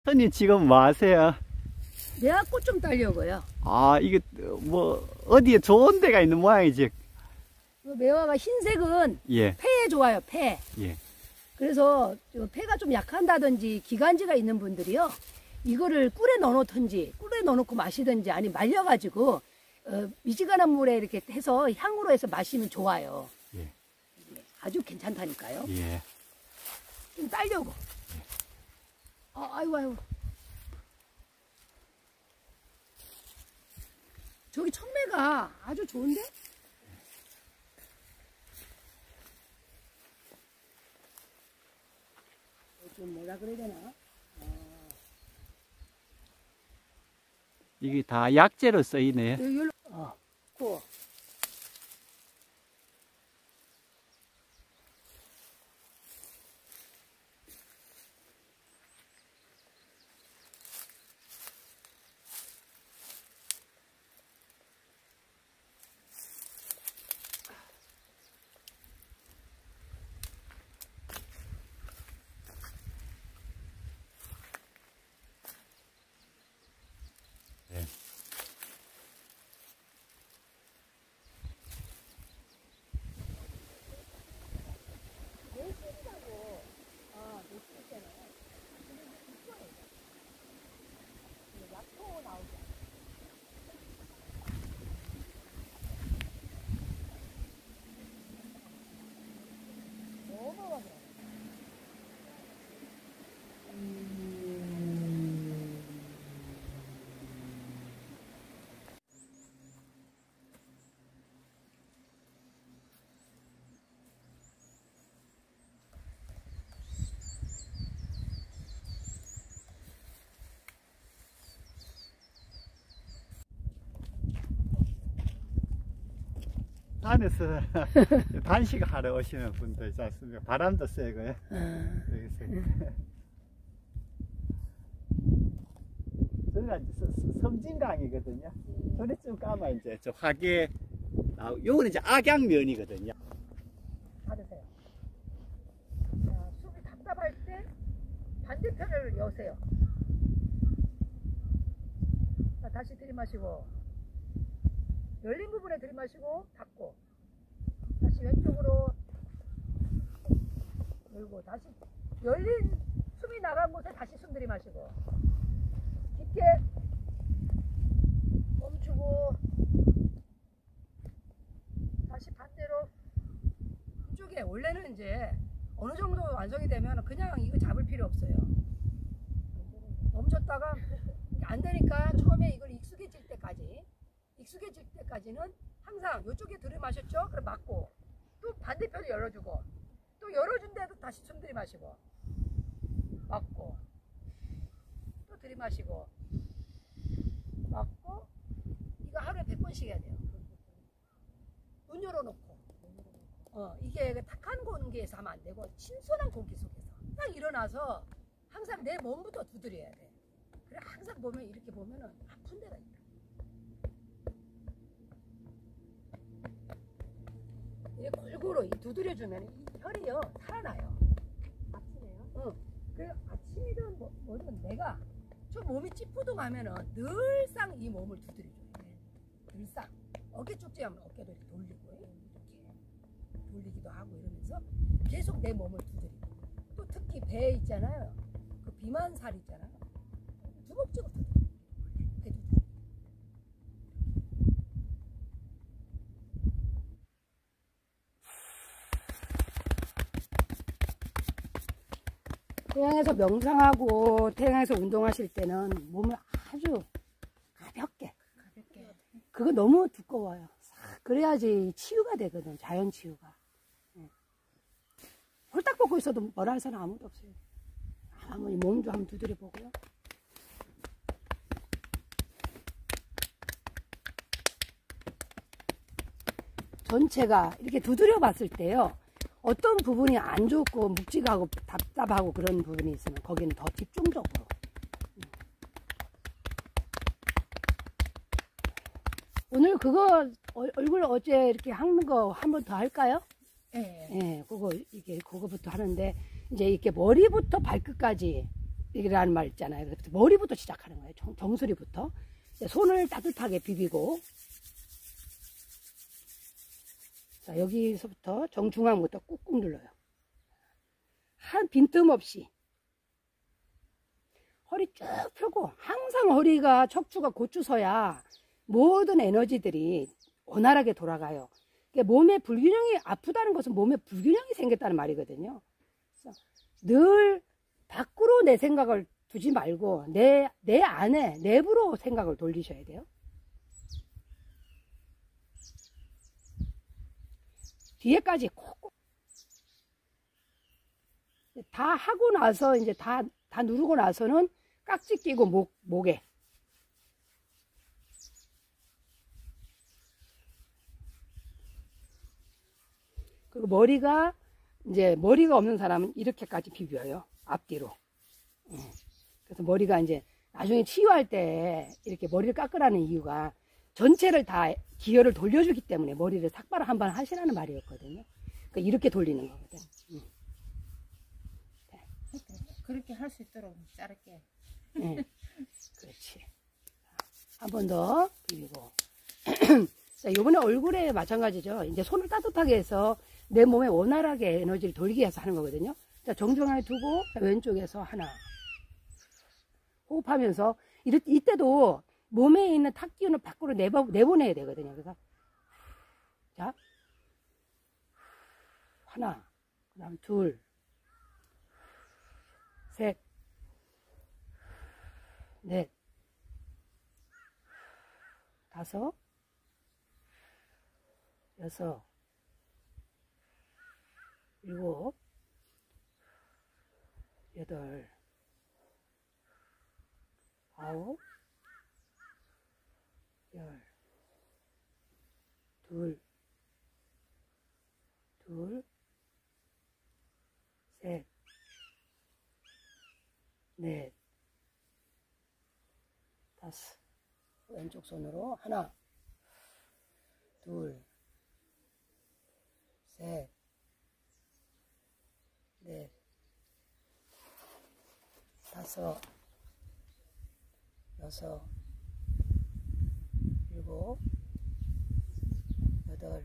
선생님 지금 뭐 하세요? 내가 꽃 좀 따려고요. 아, 이게 뭐 어디에 좋은 데가 있는 모양이지? 매화가 흰색은 예. 폐에 좋아요, 폐. 예. 그래서 폐가 좀 약한다든지 기관지가 있는 분들이요. 이거를 꿀에 넣어놓든지 꿀에 넣어놓고 마시든지 아니 말려가지고 미지근한 물에 이렇게 해서 향으로 해서 마시면 좋아요. 예. 아주 괜찮다니까요. 예. 좀 따려고. 예. 아이고. 저기 청매가 아주 좋은데? 좀 뭐라 그래야 되나? 이게 다 약재로 쓰이네. 그. 네. 산에서 단식하러 오시는 분들 있지 않습니까? 바람도 쐬고요. 저희가 섬진강이거든요. 저리쯤 가면 이제 저 화계, 요거는 이제 악양면이거든요. 받으세요. 자, 숨이 답답할 때 반대편을 여세요. 자, 다시 들이마시고. 열린 부분에 들이마시고 닫고 다시 왼쪽으로 열고 다시 열린 숨이 나간 곳에 다시 숨 들이마시고 깊게 멈추고 다시 반대로 이쪽에 원래는 이제 어느 정도 완성이 되면 그냥 이거 잡을 필요 없어요. 멈췄다가 안 되니까 처음에 이걸 익숙해질 때까지는 항상 이쪽에 들이마셨죠? 그럼 막고 또 반대편을 열어주고 또 열어준 데도 다시 숨 들이마시고 막고 또 들이마시고 막고 이거 하루에 100번씩 해야 돼요. 눈 열어놓고 이게 탁한 공기에서 하면 안 되고 신선한 공기 속에서 딱 일어나서 항상 내 몸부터 두드려야 돼. 그래 항상 보면 이렇게 보면은 아픈 데가 있다. 이렇게 골고루 두드려주면 이 혈이요 살아나요. 아침에요? 응. 그래 아침이든 뭐든 내가 저 몸이 찌뿌둥하면은 늘상 이 몸을 두드려줘야 돼. 늘상 어깨 쪽지하면 어깨도 이렇게 돌리고 이렇게 돌리기도 하고 이러면서 계속 내 몸을 두드리고 또 특히 배 있잖아요. 그 비만살 있잖아요. 두벅지고 두드려. 태양에서 명상하고 태양에서 운동하실 때는 몸을 아주 가볍게. 그거 너무 두꺼워요. 그래야지 치유가 되거든. 자연 치유가. 홀딱 벗고 있어도 뭐라 할 사람 아무도 없어요. 아무리 몸 좀 한번 두드려 보고요. 전체가 이렇게 두드려 봤을 때요. 어떤 부분이 안 좋고 묵직하고 답답하고 그런 부분이 있으면 거기는 더 집중적으로. 오늘 그거 얼굴 어제 이렇게 하는 거 한 번 더 할까요? 네. 예, 그거부터 하는데 이제 이렇게 머리부터 발끝까지 이라는 말 있잖아요. 그래서 머리부터 시작하는 거예요. 정수리부터. 손을 따뜻하게 비비고, 자, 여기서부터 정중앙부터 꾹꾹 눌러요. 한 빈틈 없이. 허리 쭉 펴고, 항상 허리가 척추가 곧주 서야 모든 에너지들이 원활하게 돌아가요. 그러니까 몸에 불균형이, 아프다는 것은 몸에 불균형이 생겼다는 말이거든요. 그래서 늘 밖으로 내 생각을 두지 말고 내 안에 내부로 생각을 돌리셔야 돼요. 뒤에까지 콕콕 다 하고 나서 이제 다 누르고 나서는 깍지 끼고 목에 그리고 머리가 없는 사람은 이렇게까지 비벼요. 앞뒤로. 그래서 머리가 이제 나중에 치유할 때 이렇게 머리를 깎으라는 이유가 전체를 다 기혈을 돌려주기 때문에 머리를 삭발을 한번 하시라는 말이었거든요. 그러니까 이렇게 돌리는 거거든. 그렇게 할 수 있도록 자를게. 네. 그렇지. 한 번 더 비비고. 자, 요번에 얼굴에 마찬가지죠. 이제 손을 따뜻하게 해서 내 몸에 원활하게 에너지를 돌리게 해서 하는 거거든요. 자, 정중앙에 두고 왼쪽에서 하나. 호흡하면서 이때도 몸에 있는 탁 기운을 밖으로 내보내야 되거든요. 그래서 자, 하나, 그다음 둘, 셋, 넷, 다섯, 여섯, 일곱, 여덟, 아홉, 열, 둘, 셋, 넷, 다섯. 왼쪽 손으로 하나, 둘, 셋, 넷, 다섯, 여섯, 일곱, 여덟,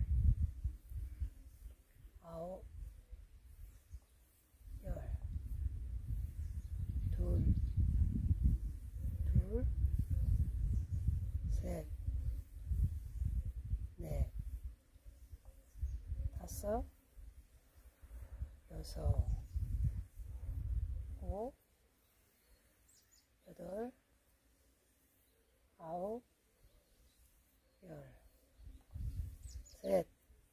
아홉, 열, 둘, 셋, 넷, 다섯, 여섯, 일곱, 여덟, 아홉, 열, 셋,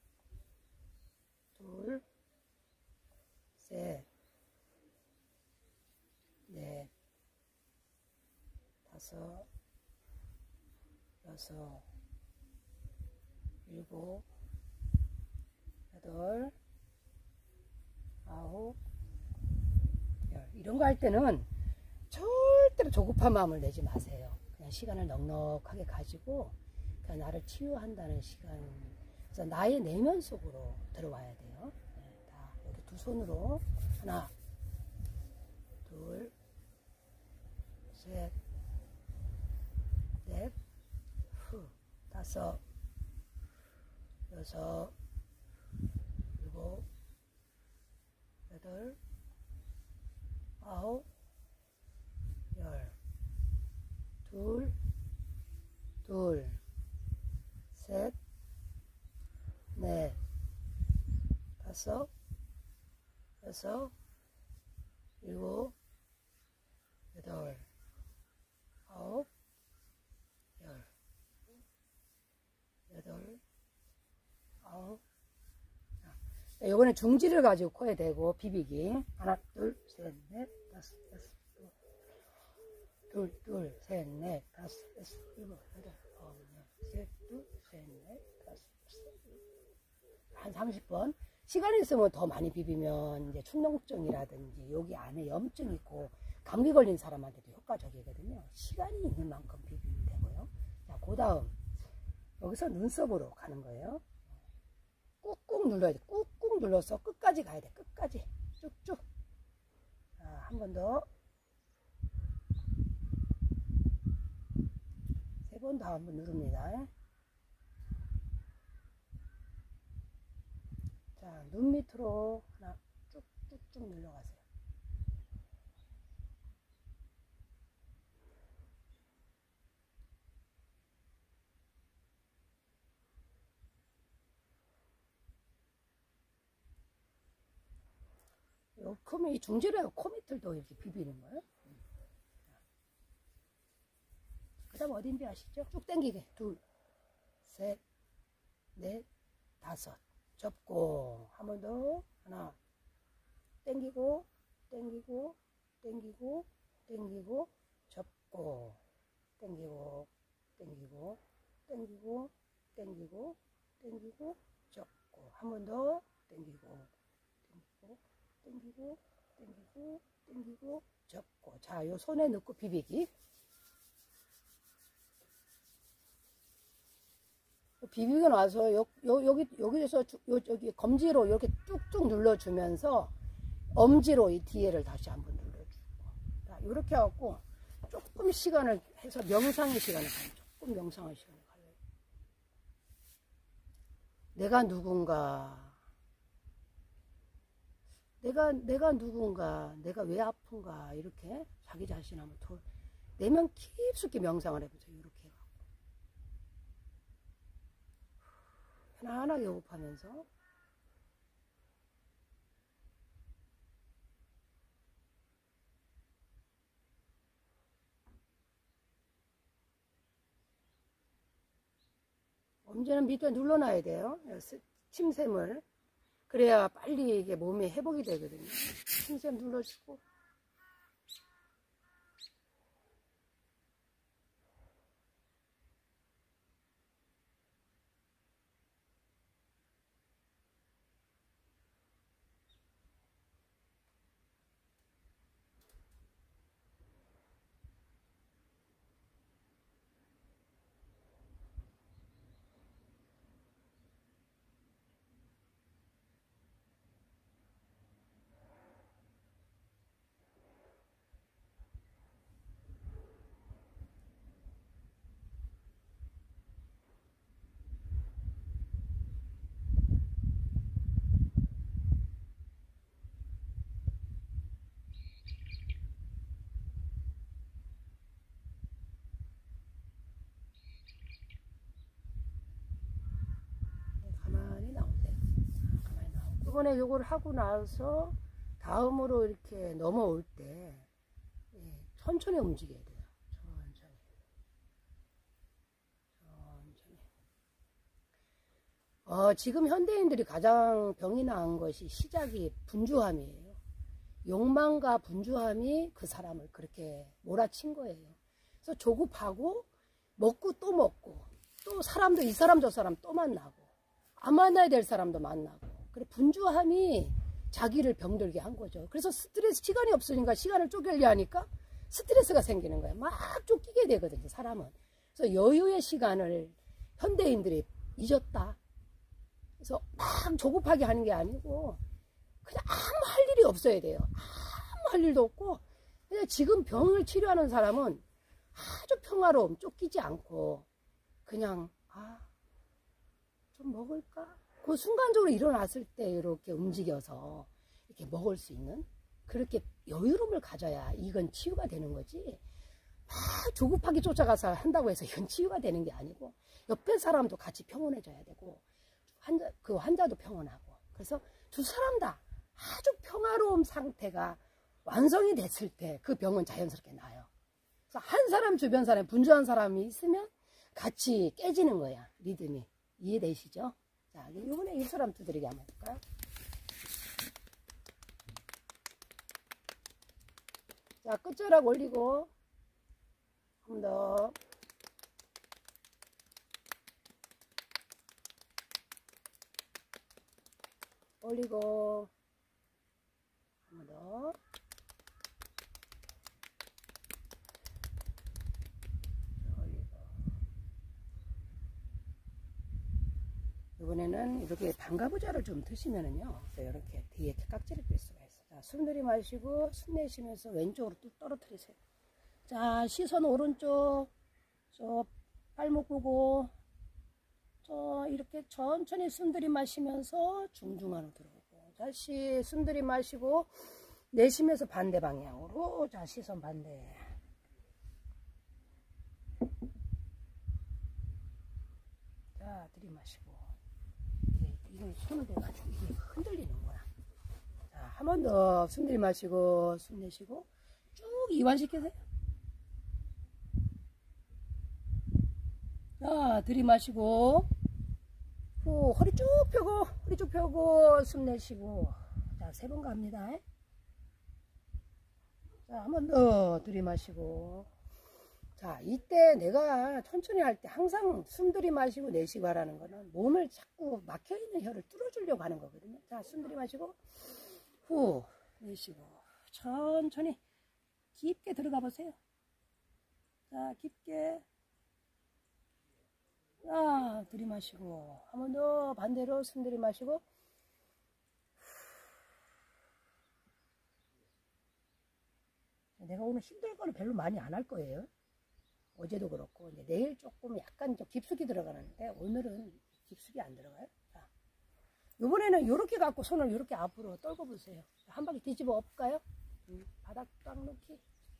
둘, 셋, 넷, 다섯, 여섯, 일곱, 여덟, 아홉, 열. 이런 거 할 때는 절대로 조급한 마음을 내지 마세요. 그냥 시간을 넉넉하게 가지고 그냥 나를 치유한다는 시간. 그래서 나의 내면 속으로 들어와야 돼요. 네, 다 여기 두 손으로 하나, 둘, 셋, 넷, 다섯, 여섯, 일곱, 여덟, 아홉, 열, 둘, 셋, 넷, 다섯, 여섯, 일곱, 여덟, 아홉, 열, 여덟, 아홉. 요거는 중지를 가지고 코에 대고 비비기. 하나, 둘, 셋, 넷, 다섯, 여섯, 둘, 셋, 넷, 다섯, 여섯, 일곱, 여덟, 아홉, 열, 셋, 둘, 셋, 넷, 다섯, 한 30번. 시간이 있으면 더 많이 비비면 이제 축농증이라든지 여기 안에 염증 있고 감기 걸린 사람한테도 효과적이거든요. 시간이 있는 만큼 비비면 되고요. 자, 그 다음 여기서 눈썹으로 가는 거예요. 꾹꾹 눌러야 돼. 꾹꾹 눌러서 끝까지 가야 돼. 끝까지 쭉쭉. 한 번 더. 번 더 한번 누릅니다. 자, 눈 밑으로 하나 쭉쭉쭉 눌러가세요. 요 이 중지로 코 밑을도 이렇게 비비는 거예요. 그 다음 어딘지 아시죠? 쭉 당기게. 둘, 셋, 넷, 다섯. 접고 한 번 더. 하나. 당기고 당기고 당기고 당기고 접고 당기고 당기고 당기고 당기고 당기고 접고 한 번 더. 당기고 당기고 당기고 당기고 당기고 접고. 자, 요 손에 넣고 비비기. 비비고 나서 여기에서 여기 검지로 이렇게 뚝뚝 눌러주면서 엄지로 이 뒤에를 다시 한번 눌러주고. 자, 이렇게 해갖고 조금 시간을 해서 명상의 시간을 가요. 조금 명상의 시간을 가요. 내가 누군가, 내가 누군가, 내가 왜 아픈가, 이렇게 자기 자신 한번 내면 깊숙이 명상을 해보세요. 이렇게. 편안하게 호흡하면서 언제는 밑에 눌러놔야 돼요. 침샘을. 그래야 빨리 이게 몸에 회복이 되거든요. 침샘 눌러주고. 이번에 요걸 하고 나서 다음으로 이렇게 넘어올 때 천천히 움직여야 돼요. 천천히. 지금 현대인들이 가장 병이 나은 것이 시작이 분주함이에요. 욕망과 분주함이 그 사람을 그렇게 몰아친 거예요. 그래서 조급하고 먹고 또 먹고 또 사람도 이 사람 저 사람 또 만나고 안 만나야 될 사람도 만나고. 그래, 분주함이 자기를 병들게 한 거죠. 그래서 스트레스, 시간이 없으니까 시간을 쪼개려 하니까 스트레스가 생기는 거예요. 막 쫓기게 되거든요, 사람은. 그래서 여유의 시간을 현대인들이 잊었다. 그래서 막 조급하게 하는 게 아니고 그냥 아무 할 일이 없어야 돼요. 아무 할 일도 없고 그냥 지금 병을 치료하는 사람은 아주 평화로움, 쫓기지 않고 그냥 좀 먹을까? 그 순간적으로 일어났을 때 이렇게 움직여서 이렇게 먹을 수 있는 그렇게 여유로움을 가져야 이건 치유가 되는 거지. 조급하게 쫓아가서 한다고 해서 이건 치유가 되는 게 아니고 옆에 사람도 같이 평온해져야 되고 그 환자도 평온하고. 그래서 두 사람 다 아주 평화로운 상태가 완성이 됐을 때 그 병은 자연스럽게 나아요. 그래서 한 사람 주변 사람이 분주한 사람이 있으면 같이 깨지는 거야, 리듬이. 이해되시죠? 자, 이번에 이 사람 두드리기 한번 해볼까요? 자, 끝자락 올리고 한 번 더. 올리고 한 번 더. 이번에는 이렇게 방가부자를 좀 드시면은요, 이렇게 뒤에 깍지를 낄 수가 있어요. 자, 숨 들이마시고 숨 내쉬면서 왼쪽으로 뚝 떨어뜨리세요. 자, 시선 오른쪽, 저 발목 보고 이렇게 천천히 숨 들이마시면서 중중안으로 들어오고 다시 숨 들이마시고 내쉬면서 반대 방향으로 자 시선 반대. 자 들이마시고 이거 손을 대가지고 이게 흔들리는구나. 자 한 번 더 숨 들이마시고 숨 내쉬고 쭉 이완시키세요. 자 들이마시고 후 허리 쭉 펴고 숨 내쉬고 자 3번 갑니다. 자 한 번 더 들이마시고 자 이때 내가 천천히 할 때 항상 숨 들이마시고 내쉬고 하라는 거는 몸을 자꾸 막혀있는 혀를 뚫어주려고 하는 거거든요. 자 숨 들이마시고 후 내쉬고 천천히 깊게 들어가 보세요. 자 깊게 자 들이마시고 한 번 더 반대로 숨 들이마시고 내가 오늘 힘들 거는 별로 많이 안 할 거예요. 어제도 그렇고 이제 내일 조금 약간 좀 깊숙이 들어가는데 오늘은 깊숙이 안 들어가요. 자, 이번에는 이렇게 갖고 손을 이렇게 앞으로 떨궈 보세요. 한 바퀴 뒤집어 엎까요? 바닥 딱 놓기.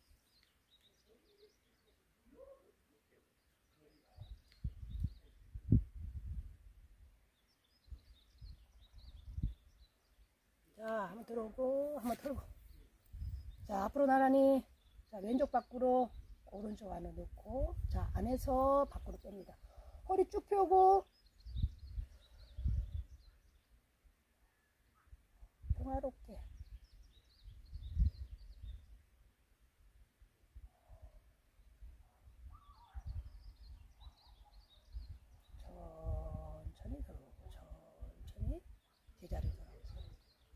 자, 한번 들어오고 한번 털고. 자, 앞으로 나란히. 자, 왼쪽 밖으로 오른쪽 안에 넣고 자 안에서 밖으로 뺍니다. 허리 쭉 펴고 평화롭게 천천히 들어오고 천천히 제자리로 돌아오세요.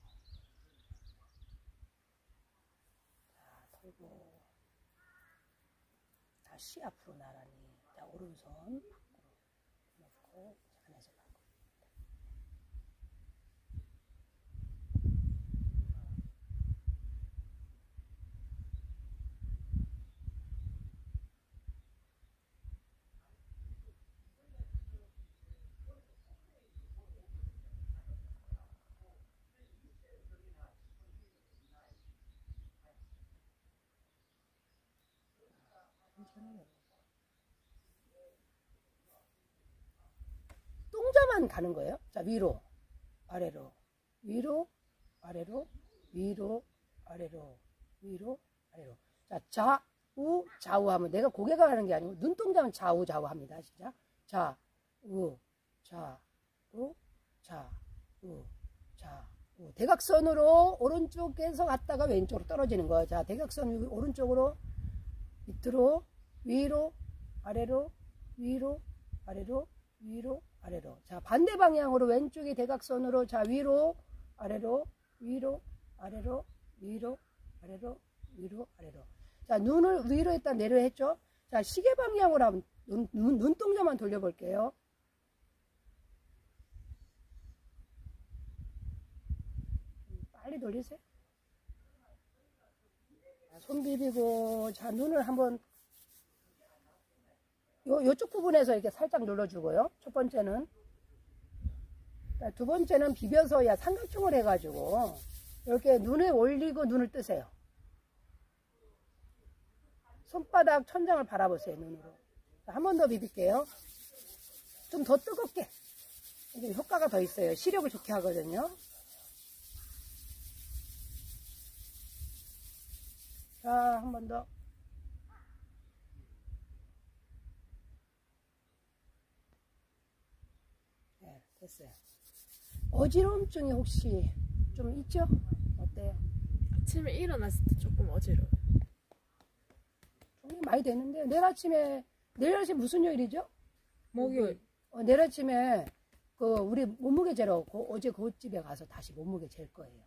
자 털고 다시 앞으로 나란히. 자, 오른손 밖으로 놓고 안에서 밖으로. 똥자만 가는 거예요. 자 위로 아래로 위로 아래로 위로 아래로 위로 아래로. 자 좌우 좌우 하면 내가 고개가 가는 게 아니고 눈동자만 좌우 좌우 합니다. 진짜 좌우 좌우 좌우 좌우 대각선으로 오른쪽에서 갔다가 왼쪽으로 떨어지는 거예요. 자 대각선 오른쪽으로 밑으로 위로 아래로 위로 아래로 위로 아래로. 자 반대 방향으로 왼쪽이 대각선으로 자 위로 아래로 위로 아래로 위로 아래로 위로 아래로. 자 눈을 위로 했다 내려 했죠. 자 시계 방향으로 하면 눈동자만 돌려볼게요. 빨리 돌리세요. 자, 손 비비고 자 눈을 한번 요쪽 부분에서 이렇게 살짝 눌러주고요. 첫 번째는. 두 번째는 비벼서 삼각형을 해가지고 이렇게 눈에 올리고 눈을 뜨세요. 손바닥 천장을 바라보세요. 눈으로. 한 번 더 비빌게요. 좀 더 뜨겁게. 이게 효과가 더 있어요. 시력을 좋게 하거든요. 자, 한 번 더. 네, 됐어요. 어지러움증이 혹시 좀 있죠? 어때요? 아침에 일어났을 때 조금 어지러워요. 좀 많이 되는데 내일 아침에 무슨 요일이죠? 목요일. 내일 아침에 우리 몸무게 재러 어제 그 집에 가서 다시 몸무게 잴 거예요.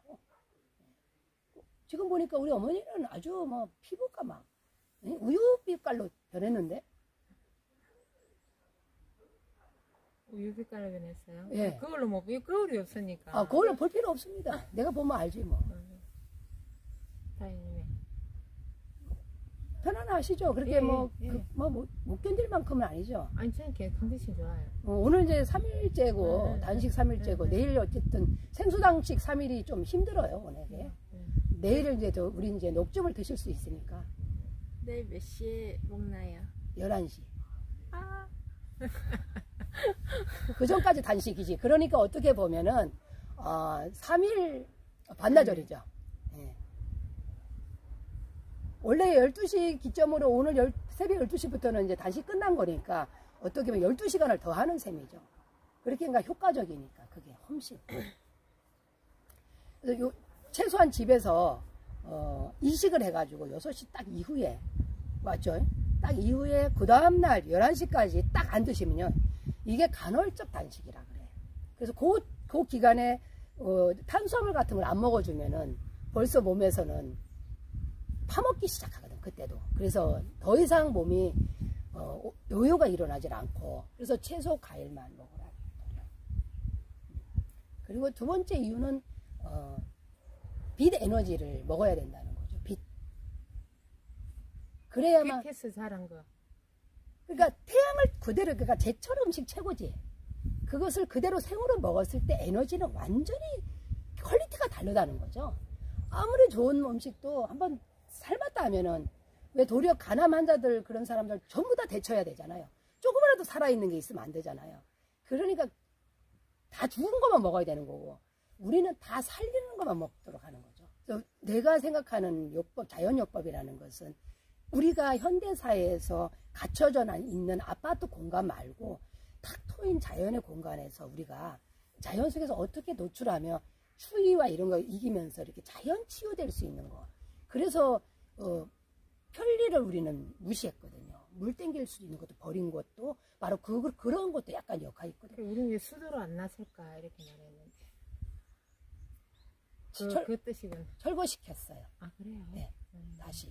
지금 보니까 우리 어머니는 아주 뭐 피부가 막 우유빛깔로 변했는데. 우유빛깔로 변했어요? 예. 그걸로 뭐 거울이 없으니까. 아, 그걸로 볼 필요 없습니다. 내가 보면 알지 뭐. 다행이네. 편안하게 살만하시죠? 그렇게 예, 뭐, 예. 못 견딜 만큼은 아니죠. 아니 저는 컨디션 좋아요. 오늘 이제 3일째고, 네, 단식 네, 3일째고, 네, 네. 내일 어쨌든 생수당식 3일이 좀 힘들어요, 오늘에. 내일 이제 우리 이제 녹즙을 드실 수 있으니까. 내일 몇 시에 먹나요? 11시. 아, 그 전까지 단식이지. 그러니까 어떻게 보면은, 3일 반나절이죠. 예. 원래 12시 기점으로 오늘 새벽 12시부터는 이제 단식 끝난 거니까 어떻게 보면 12시간을 더 하는 셈이죠. 그렇게 그러니까 효과적이니까 그게 훨씬. 그래서 최소한 집에서 이식을 해가지고 6시 딱 이후에 맞죠? 딱 이후에 그 다음날 11시까지 딱 안 드시면요. 이게 간헐적 단식이라 그래. 그래서 그 기간에 탄수화물 같은 걸 안 먹어주면은 벌써 몸에서는 파먹기 시작하거든, 그때도. 그래서 더 이상 몸이 요요가 일어나질 않고, 그래서 채소 과일만 먹으라. 그리고 두 번째 이유는 빛 에너지를 먹어야 된다는 거죠. 빛. 그래야만. 햇빛에서 자란 거. 그러니까 태양을 그대로, 그러니까 제철 음식 최고지. 그것을 그대로 생으로 먹었을 때 에너지는 완전히 퀄리티가 다르다는 거죠. 아무리 좋은 음식도 한번 삶았다 하면은 왜 도리어 간암 환자들 그런 사람들 전부 다 데쳐야 되잖아요. 조금이라도 살아있는 게 있으면 안 되잖아요. 그러니까 다 죽은 것만 먹어야 되는 거고 우리는 다 살리는 것만 먹도록 하는 거죠. 그래서 내가 생각하는 요법, 자연요법이라는 것은 우리가 현대사회에서 갇혀져 있는 아파트 공간 말고 탁 트인 자연의 공간에서 우리가 자연 속에서 어떻게 노출하며 추위와 이런 거 이기면서 이렇게 자연 치유될 수 있는 거. 그래서 편리를 우리는 무시했거든요. 물 땡길 수 있는 것도 버린 것도 바로 그런 것도 약간 역할이 있거든요. 우리는 왜 수도로 안 나설까 이렇게 말했는데. 그 뜻이군. 철거시켰어요. 아 그래요? 네, 다시.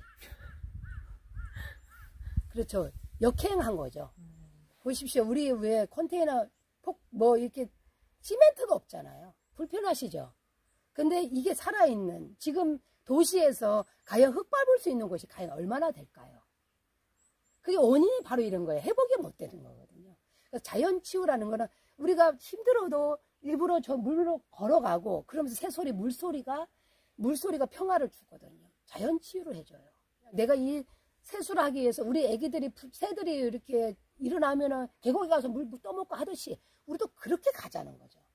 그렇죠. 역행한 거죠. 보십시오. 우리 왜 컨테이너 이렇게 시멘트가 없잖아요. 불편하시죠? 근데 이게 살아있는 지금 도시에서 과연 흙 밟을 수 있는 곳이 과연 얼마나 될까요? 그게 원인이 바로 이런 거예요. 회복이 못 되는 거거든요. 그래서 자연 치유라는 거는 우리가 힘들어도 일부러 저 물로 걸어가고 그러면서 새소리, 물소리가 평화를 주거든요. 자연 치유를 해줘요. 내가 이 세수를 하기 위해서 우리 애기들이, 새들이 이렇게 일어나면은 계곡에 가서 물 떠먹고 하듯이 우리도 그렇게 가자는 거죠.